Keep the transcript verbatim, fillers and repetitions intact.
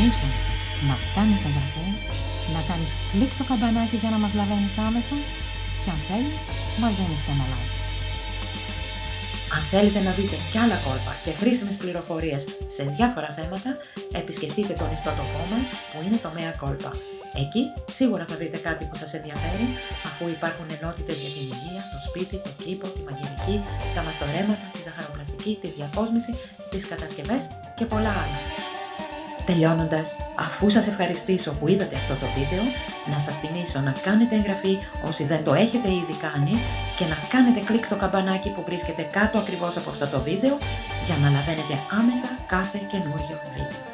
θυμίσω να κάνεις εγγραφή, να κάνεις κλικ στο καμπανάκι για να μας λαβαίνεις άμεσα και αν θέλεις μας δίνεις και ένα like. Αν θέλετε να δείτε κι άλλα κόλπα και χρήσιμες πληροφορίες σε διάφορα θέματα, επισκεφτείτε τον ιστότοπό μας που είναι το meacolpa. Εκεί σίγουρα θα βρείτε κάτι που σας ενδιαφέρει, αφού υπάρχουν ενότητες για την υγεία, το σπίτι, το κήπο, τη μαγειρική, τα μαστορέματα, τη ζαχαροπλαστική, τη διακόσμηση, τις κατασκευές και πολλά άλλα. Τελειώνοντας, αφού σας ευχαριστήσω που είδατε αυτό το βίντεο, να σας θυμίσω να κάνετε εγγραφή όσοι δεν το έχετε ήδη κάνει και να κάνετε κλικ στο καμπανάκι που βρίσκεται κάτω ακριβώς από αυτό το βίντεο για να λαβαίνετε άμεσα κάθε καινούριο βίντεο.